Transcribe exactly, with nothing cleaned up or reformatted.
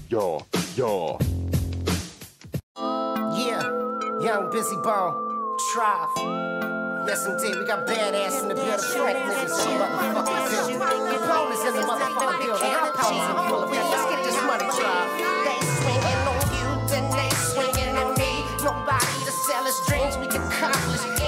Yo, yo. Yeah, young busy bone, Tribe. Yes indeed, we got badass in the building, Frank niggas in the motherfucking building. Opponents in the motherfucking building, our powers in the building. Let's get this money, Tribe. They swinging on you, then they swinging on me. Nobody to sell us dreams we can accomplish.